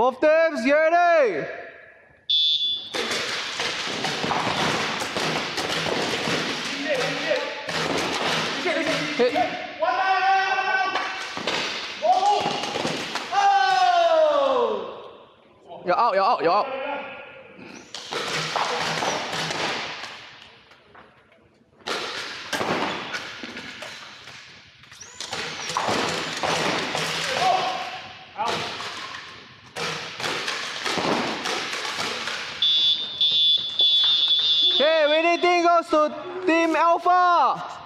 Both teams, get ready. Hit. You're out, you're out, you're out. Okay, winning team goes to Team Alpha.